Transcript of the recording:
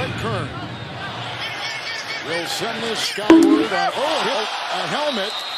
Brett Kern will send this skyward. And, a helmet.